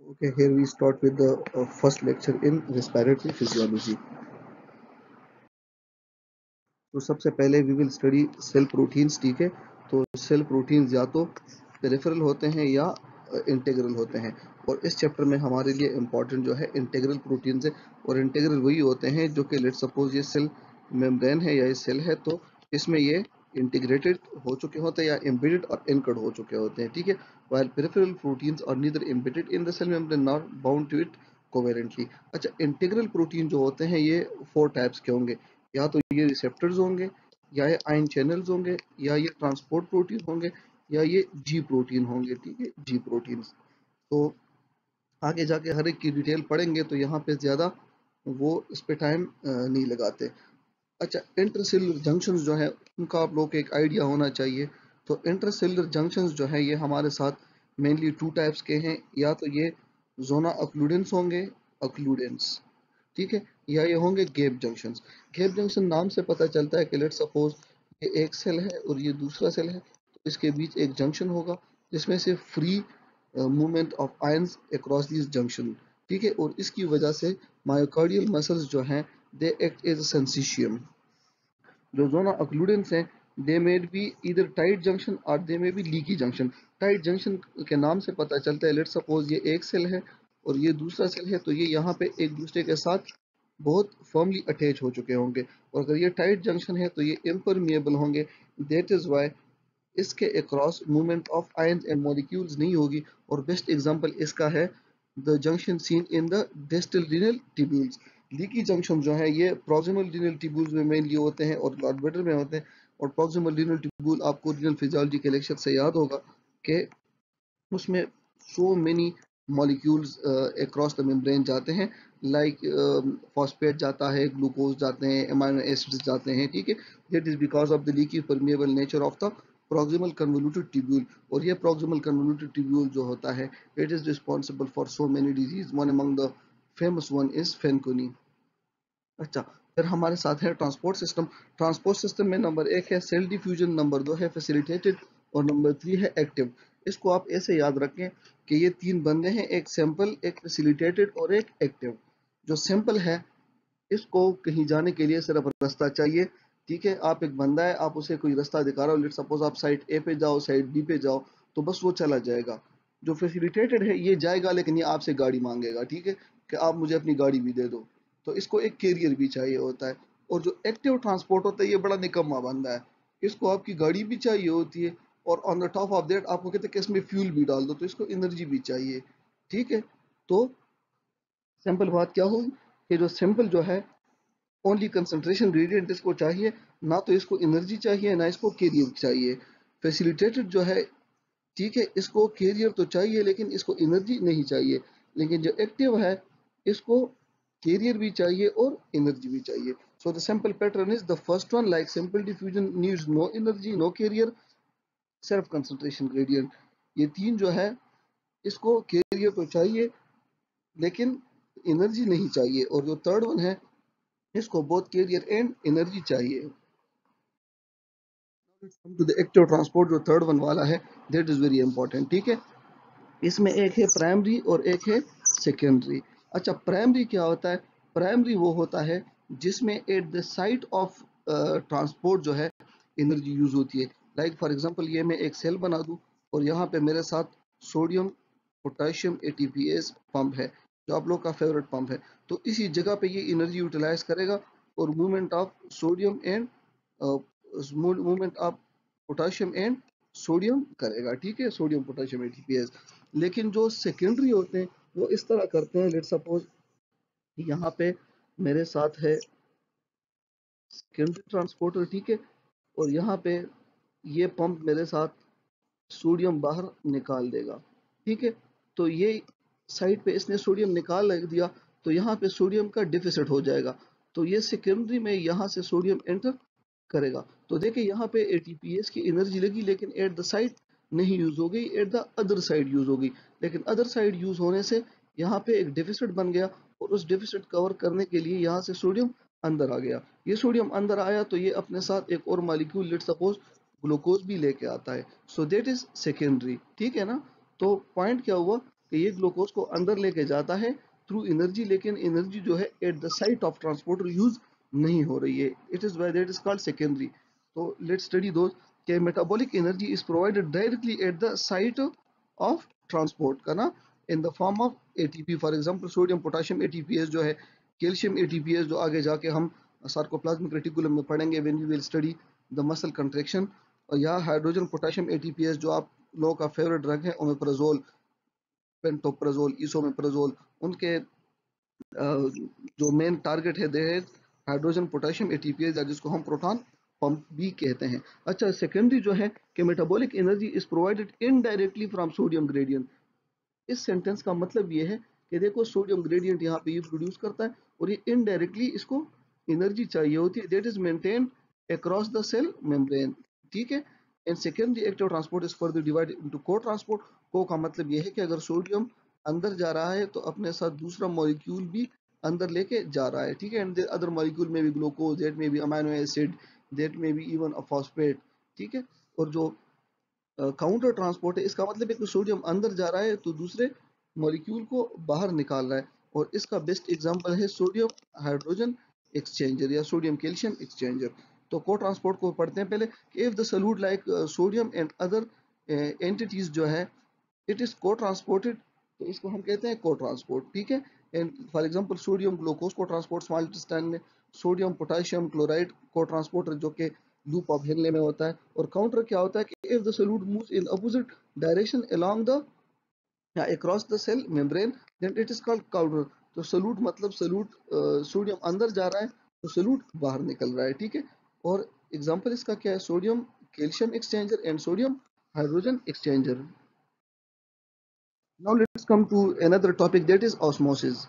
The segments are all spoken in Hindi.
Okay, here we start with the first lecture in respiratory physiology. तो सबसे पहले we will study cell proteins, ठीक है। तो सेल प्रोटीन्स या तो पेरिफेरल होते हैं या इंटीग्रल होते हैं, और इस चैप्टर में हमारे लिए इम्पोर्टेंट जो है इंटीग्रल प्रोटीन्स है। और इंटीग्रल वही होते हैं जो कि लेट सपोज ये सेल मेम्ब्रेन है या ये सेल है, तो इसमें ये इंटीग्रेटेड हो चुके होते हैं या एम्बेडेड और एनकड हो चुके होते हैं, ठीक है। while peripheral proteins are neither embedded in the cell membrane nor bound to it covalently। अच्छा, इंटीग्रल प्रोटीन जो होते हैं ये फोर टाइप्स के होंगे। या तो ये रिसेप्टर्स होंगे, या ये आयन चैनल्स होंगे, या ये ट्रांसपोर्ट प्रोटीन होंगे, या ये जी प्रोटीन होंगे, ठीक है, जी प्रोटीन्स। तो आगे जाके हर एक की डिटेल पढ़ेंगे, तो यहाँ पे ज़्यादा वो इस पे टाइम नहीं लगाते। अच्छा, इंटरसेलुलर जंक्शंस जो है उनका आप लोग को एक आइडिया होना चाहिए। तो इंटरसेलुलर जंक्शंस जो है ये हमारे साथ मेनली टू टाइप्स के हैं। या तो ये जोना अक्लूडेंस होंगे, अक्लूडेंस, ठीक है, या ये होंगे गैप जंक्शंस। गैप जंक्शन नाम से पता चलता है कि लेट सपोज ये एक सेल है और ये दूसरा सेल है, तो इसके बीच एक जंक्शन होगा जिसमें से free movement of ions across this junction, ठीक है। और इसकी वजह से मायोकार्डियल मसल्स जो हैं दे एक्ट एज सेंसिशियम। जो जोना अक्लूडेंस हैं दे मे बी इधर टाइट जंक्शन और they may be leaky junction. Tight junction के नाम से पता चलता है, लेट सपोज ये एक सेल है और ये दूसरा सेल है, तो ये यहाँ पे एक दूसरे के साथ बहुत फर्मली अटैच हो चुके होंगे। और अगर ये टाइट जंक्शन है तो ये इम्परमिएबल होंगे। दैट इज वाई इसके across movement of ions and molecules नहीं होगी। और बेस्ट एग्जांपल इसका है the junction seen in the distal renal tubules. Leaky junction जो है ये प्रॉक्सिमल रीनल ट्यूब्यूल्स में मेनली होते हैं और गॉल ब्लैडर में होते हैं। और प्रॉक्सिमल रीनल ट्यूब्यूल आपको रीनल फिजियोलॉजी के लेक्चर से याद होगा कि उसमें so many molecules across the membrane जाते हैं। लाइक फॉस्फेट जाता है, ग्लूकोज जाते हैं, अमाइनो एसिड्स जाते हैं, ठीक है। That is because of the leaky permeable nature of the proximal convoluted tubule। और ये proximal convoluted tubule जो होता है it is responsible for so many disease। one among the famous one is fanconi। अच्छा, फिर हमारे साथ है ट्रांसपोर्ट सिस्टम। ट्रांसपोर्ट सिस्टम में नंबर एक है सेल डिफ्यूजन, नंबर दो है फैसिलिटेटेड, और नंबर थ्री है एक्टिव। इसको आप ऐसे याद रखें कि ये तीन बंदे हैं, एक सैंपल, एक फैसिलिटेटेड और एक एक्टिव। जो सैंपल है इसको कहीं जाने के लिए सिर्फ रास्ता चाहिए, ठीक है। आप एक बंदा है, आप उसे कोई रास्ता दिखा रहे हो, लेट सपोज आप साइड ए पे जाओ, साइड बी पे जाओ, तो बस वो चला जाएगा। जो फैसिलिटेटेड है ये जाएगा लेकिन ये आपसे गाड़ी मांगेगा, ठीक है, कि आप मुझे अपनी गाड़ी भी दे दो। तो इसको एक कैरियर भी चाहिए होता है। और जो एक्टिव ट्रांसपोर्ट होता है ये बड़ा निकम्मा बंदा है, इसको आपकी गाड़ी भी चाहिए होती है, और on the top of that आपको कहते हैं कि इसमें फ्यूल भी डाल दो, तो इसको एनर्जी भी चाहिए, ठीक है। तो सिंपल बात क्या होगी कि जो सिंपल जो है ओनली कंसंट्रेशन ग्रेडियंट इसको चाहिए, ना तो इसको एनर्जी चाहिए ना इसको कैरियर चाहिए। फैसिलिटेटेड जो है, ठीक है, इसको कैरियर तो चाहिए लेकिन इसको एनर्जी नहीं चाहिए। लेकिन जो एक्टिव है इसको कैरियर भी चाहिए और एनर्जी भी चाहिए। So the simple pattern is the first one, like simple diffusion needs no energy no carrier, सिर्फ कंसंट्रेशन ग्रेडियंट। ये तीन जो है इसको कैरियर तो चाहिए लेकिन एनर्जी नहीं चाहिए। और जो थर्ड वन है इसको बोथ कैरियर एंड एनर्जी चाहिए। टू द एक्टिव ट्रांसपोर्ट जो थर्ड वन वाला है दैट इज वेरी इंपॉर्टेंट, ठीक है। इसमें एक है प्राइमरी और एक है सेकेंडरी। अच्छा, प्राइमरी क्या होता है? प्राइमरी वो होता है जिसमें at the site of transport जो है एनर्जी यूज होती है। लाइक फॉर एग्जांपल ये मैं एक सेल बना दूं और यहाँ पे मेरे साथ सोडियम पोटेशियम एटीपीएस पंप है, जो आप लोग का फेवरेट पंप है। तो इसी जगह पे ये एनर्जी यूटिलाइज करेगा और movement of sodium and movement of potassium and sodium करेगा, ठीक है, सोडियम पोटेशियम एटीपीएस। लेकिन जो सेकेंडरी होते हैं वो इस तरह करते हैं, लेट सपोज यहाँ पे मेरे साथ है सेकेंडरी ट्रांसपोर्टर, ठीक है, और यहाँ पे ये पंप मेरे साथ सोडियम बाहर निकाल देगा, ठीक है। तो ये साइड पे इसने सोडियम निकाल दिया, तो यहाँ पे सोडियम का डिफिसिट हो जाएगा। तो ये सेकेंडरी में यहाँ से सोडियम एंटर करेगा। तो देखिए यहाँ पे एटीपीएस की एनर्जी लगी लेकिन एट द साइड नहीं यूज हो गई, at the other side use हो गई। लेकिन अदर साइड यूज होने से यहाँ पे एक डेफिसिट बन गया, और उस डेफिसिट कवर करने के लिए यहाँ से सोडियम अंदर आ गया। ये सोडियम अंदर आया तो ये अपने साथ एक और मॉलिक्यूल लेट सपोज ग्लूकोज भी लेके आता है। सो दैट इज सेकेंडरी, ठीक है ना। तो पॉइंट क्या हुआ कि ये ग्लूकोज को अंदर लेके जाता है थ्रू एनर्जी, लेकिन एनर्जी जो है at the site of transporter use नहीं हो रही है, it is why that is called secondary. तो लेट्स स्टडी दोस कि metabolic energy is provided directly at the site of transport का ना, in the form of ATP. For example sodium potassium ATPase जो है, कैल्शियम एटीपीएस जो आगे जाके हम सार्कोप्लाज्मिक रेटिकुलम में पढ़ेंगे when we will study the muscle contraction, या हाइड्रोजन पोटेशियम एटीपीएस जो आप लोगों का फेवरेट ड्रग है ओमेप्राजोल, पेंटोप्राजोल, इसोमेप्राजोल, उनके जो मेन टारगेट है दे हाइड्रोजन पोटेशियम एटीपीएस, जिसको हम प्रोटॉन पंप भी कहते हैं। अच्छा, सेकेंडरी जो है कि metabolic energy is provided indirectly from sodium gradient. इस सेंटेंस का मतलब ये है कि देखो सोडियम ग्रेडियंट यहाँ पे ये प्रोड्यूस करता है और ये इनडायरेक्टली इसको एनर्जी चाहिए होती है, that is maintained across the cell membrane, ठीक है। And secondary active transport is further divided into cotransport. Co का मतलब ये है कि अगर सोडियम अंदर जा रहा है तो अपने साथ दूसरा मॉलिक्यूल भी अंदर लेके जा रहा है, ठीक है। एंड अदर मॉलिक्यूल में भी ग्लूकोज, दैट में भी अमाइनो एसिड, दैट में भी इवन अ फॉस्फेट, ठीक है। और जो काउंटर ट्रांसपोर्ट है, इसका मतलब है कि सोडियम अंदर जा रहा है तो दूसरे मॉलिक्यूल को बाहर निकाल रहा है, और इसका बेस्ट एग्जांपल है सोडियम हाइड्रोजन एक्सचेंजर या सोडियम कैल्शियम एक्सचेंजर। तो को ट्रांसपोर्ट को पढ़ते हैं पहले कि if the solute like sodium and other entities जो है इट इज को ट्रांसपोर्टेड, तो इसको हम कहते हैं को ट्रांसपोर्ट, ठीक है। And for example sodium glucose cotransport small intestine में, sodium potassium chloride cotransporter जो कि लूप ऑफ हेनले में होता है। और काउंटर क्या होता है कि if the solute moves in opposite direction along the or across the cell membrane then it is called counter. तो सॉल्यूट मतलब सॉल्यूट सोडियम अंदर जा रहा है तो सॉल्यूट बाहर निकल रहा है, ठीक है। और एग्जांपल इसका क्या है, sodium calcium exchanger and sodium hydrogen exchanger. Now let's come to another topic that is osmosis.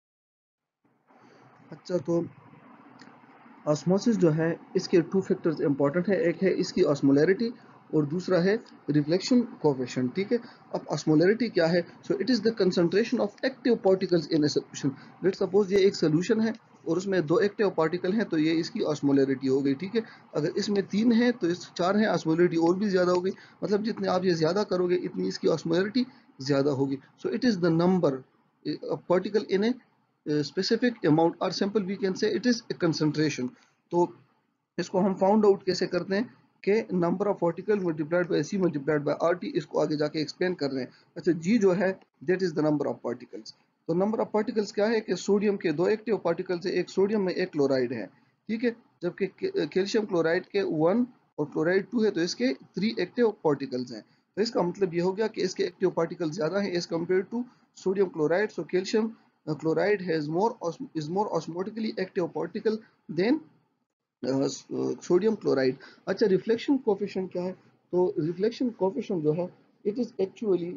अच्छा, तो ऑस्मोसिस जो है इसके टू फैक्टर्स इंपॉर्टेंट है, एक है इसकी ऑस्मोलैरिटी और दूसरा है रिफ्लेक्शन कोएफिशिएंट, ठीक है। अब ऑस्मोलैरिटी क्या है, so it is the concentration of active particles in a solution. Let's suppose ये एक सॉल्यूशन है और उसमें दो एक्टिव पार्टिकल हैं, तो ये इसकी ऑस्मोलैरिटी हो गई, ठीक है। अगर इसमें तीन है तो इस चार है, ऑस्मोलैरिटी और भी ज्यादा हो गई, मतलब जितने आप ये ज्यादा करोगे इतनी इसकी ऑस्मोलैरिटी ज्यादा होगी। So it is the number particle in a specific amount or simple we can say it is a concentration। तो इसको हम फाउंड आउट कैसे करते हैं कि number of particle multiplied by C multiplied by R T, इसको आगे जाके एक्सप्लेन कर रहे हैं। अच्छा, जी जो है that is the number of particles. तो नंबर ऑफ पार्टिकल्स क्या है कि सोडियम के दो एक्टिव पार्टिकल्स है, एक सोडियम में एक क्लोराइड है, ठीक है। जबकि कैल्शियम क्लोराइड के 1 और क्लोराइड 2 है तो इसके 3 एक्टिव पार्टिकल्स हैं। तो इसका मतलब ये हो गया कि इसके एक्टिव पार्टिकल ज्यादा है as compare to sodium chloride. So calcium chloride has more osmotically active particle than sodium chloride. अच्छा, रिफ्लेक्शन कोफिशिएंट क्या है, तो रिफ्लेक्शन कोफिशिएंट जो है it is actually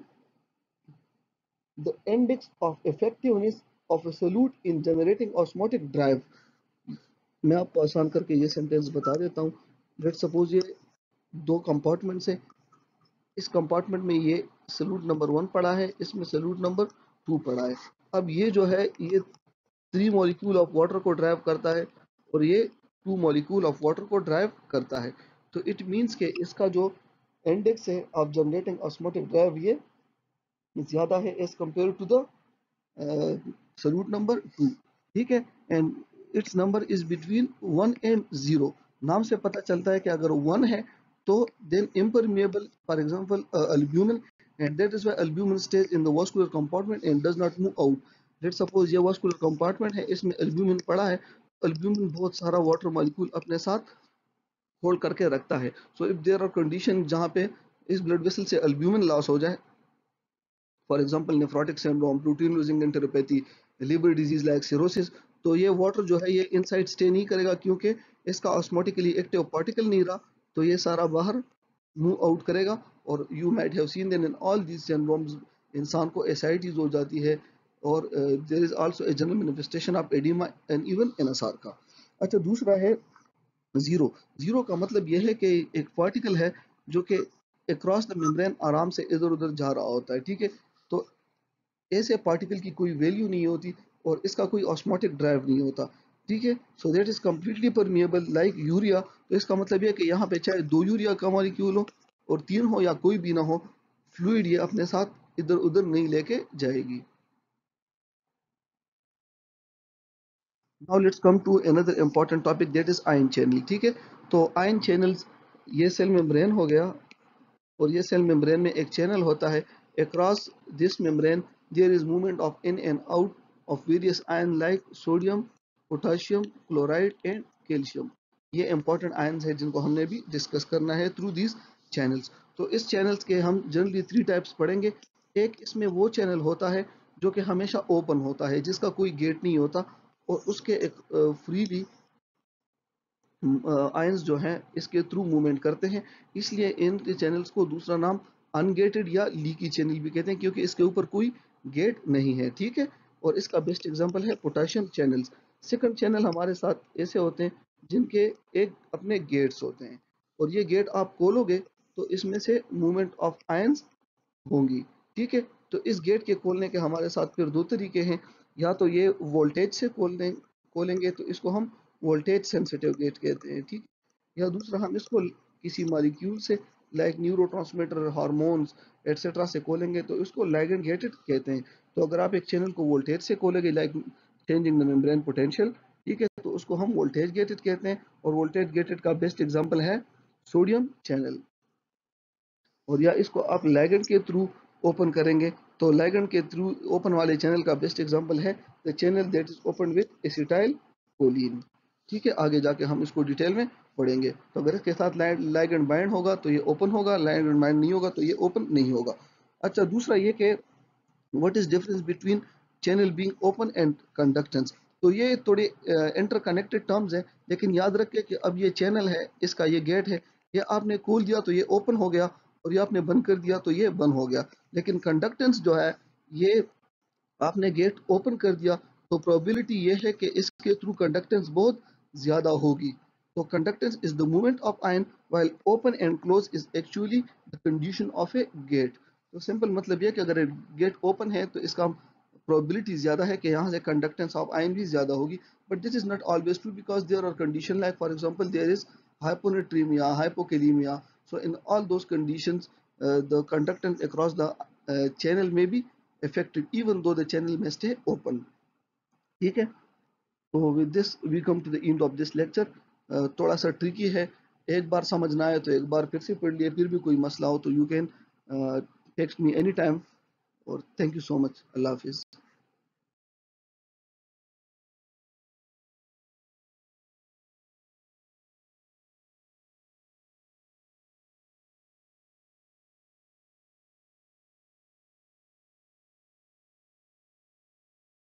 the index of effectiveness of a solute in generating osmotic drive. मैं आपको आसान करके ये सेंटेंस बता देता हूँ। लेट्स सपोज ये दो कंपार्टमेंट्स है, इस कंपार्टमेंट में ये सोल्यूट नंबर 1 पड़ा है, इसमें सोल्यूट नंबर 2 पड़ा है। अब ये जो है ये 3 मॉलिक्यूल ऑफ वाटर को ड्राइव करता है और ये 2 मॉलिक्यूल ऑफ वाटर को ड्राइव करता है। तो इट मींस के इसका जो इंडेक्स है ऑफ जनरेटिंग ऑस्मोटिक ड्राइव ये ज्यादा है as compare to the solute number 2, ठीक है। And it's number is between 1 and 0। नाम से पता चलता है कि अगर 1 है तो then impermeable, for example albumin, and that is why albumin stays in the vascular compartment and does not move out। Let's suppose ये vascular compartment है, इसमें albumin पड़ा है, albumin बहुत सारा वाटर मॉलिक्यूल अपने साथ होल्ड करके रखता है। So if there are condition जहाँ पे इस ब्लड वेसल से albumin लॉस हो जाए, for example nephrotic syndrome, protein losing enteropathy, liver disease like cirrhosis, तो ये वाटर जो है ये इनसाइड स्टे नहीं करेगा क्योंकि इसका ऑस्मोटिकली एक्टिव पार्टिकल नहीं रहा, तो ये सारा बाहर मूव आउट करेगा। और you might have seen that in all these syndromes इंसान को एसाइटिस हो जाती है, और there is also a general manifestation of oedema and even NSR का। अच्छा, दूसरा है जीरो। जीरो का मतलब यह है कि एक पार्टिकल है जो कि अक्रॉस द मेम्ब्रेन आराम से इधर उधर जा रहा होता है, ठीक है। तो ऐसे पार्टिकल की कोई वैल्यू नहीं होती और इसका कोई ऑस्मोटिक ड्राइव नहीं होता, ठीक है। So that is completely permeable like urea. तो इसका मतलब यह है कि यहाँ पे चाहे 2 यूरिया का मॉलिक्यूल हो और 3 हो या कोई भी ना हो, फ्लूइड ये अपने साथ इधर उधर नहीं लेके जाएगी। Now let's come to another important topic that is ion channel. ठीक है, तो आयन चैनल्स, ये सेल मेम्ब्रेन हो गया, और ये सेल मेम्ब्रेन में एक चैनल होता है। Across this membrane there is movement of in and out of various ion like sodium, potassium, chloride and calcium. ये इंपॉर्टेंट आयन्स है जिनको हमने भी डिस्कस करना है थ्रू दिस चैनल्स। तो इस चैनल्स के हम जनरली 3 टाइप्स पढ़ेंगे। एक इसमें वो चैनल होता है जो कि हमेशा ओपन होता है, जिसका कोई गेट नहीं होता, और उसके एक फ्रीली आयंस जो हैं इसके थ्रू मूवमेंट करते हैं। इसलिए इन चैनल्स को दूसरा नाम अनगेटेड या लीकी चैनल भी कहते हैं, क्योंकि इसके ऊपर कोई गेट नहीं है। ठीक है, और इसका बेस्ट एग्जांपल है पोटेशियम चैनल्स। सेकंड चैनल हमारे साथ ऐसे होते हैं जिनके एक अपने गेट्स होते हैं, और ये गेट आप खोलोगे तो इसमें से मूवमेंट ऑफ आयंस होंगी। ठीक है, तो इस गेट के खोलने के हमारे साथ फिर 2 तरीके हैं। या तो ये वोल्टेज से खोलेंगे तो इसको हम वोल्टेज सेंसिटिव गेट कहते हैं। ठीक, या दूसरा हम इसको किसी मॉलिक्यूल से, लाइक न्यूरोट्रांसमीटर, हार्मोन्स एटसेट्रा से खोलेंगे तो इसको लाइगेंड गेटेड कहते हैं। तो अगर आप एक चैनल को वोल्टेज से खोलेंगे, like changing the membrane potential, ठीक है, तो उसको हम वोल्टेज गेटेड कहते हैं। और वोल्टेज गेटेड का बेस्ट एग्जांपल है सोडियम चैनल। और या इसको आप लाइगेंड के थ्रू ओपन करेंगे, तो लाइगेंड के थ्रू ओपन वाले चैनल का बेस्ट एग्जांपल है the channel that is open with acetylcholine. ठीक है, आगे जाके हम इसको डिटेल में पढ़ेंगे। तो अगर इसके साथ लाइगेंड बाइंड होगा तो ये ओपन होगा, लाइगेंड बाइंड नहीं होगा तो ये ओपन नहीं होगा। अच्छा, दूसरा ये कि what is difference between channel being open and conductance. तो ये थोड़े इंटरकनेक्टेड टर्म्स हैं, लेकिन याद रखिए कि अब ये चैनल है, इसका ये गेट है, ये आपने खोल दिया तो ये ओपन हो गया, और ये आपने बंद कर दिया तो ये बंद हो गया। लेकिन कंडक्टेंस जो है, ये आपने गेट ओपन कर दिया तो प्रोबेबिलिटी ये है कि इसके थ्रू कंडक्टेंस बहुत ज्यादा होगी। तो conductance is the movement of ion while open and close is actually the condition of a gate. तो सिंपल मतलब ये कि अगर गेट ओपन है तो इसका प्रोबेबिलिटी ज्यादा है कि यहाँ से कंडक्टेंस ऑफ आयन भी ज्यादा होगी। But this is not always true, because there are condition, like for example there is hyponatremia, hypokalemia. So in all those conditions, the conductance across the channel may be affected even though the channel may stay open. ठीक है, तो with this we come to the end of this lecture. थोड़ा सा ट्रिकी है, एक बार समझ ना आए तो एक बार फिर से पढ़ लिए, फिर भी कोई मसला हो तो you can text me any time. और थैंक यू सो मच। अल्लाह हाफिज।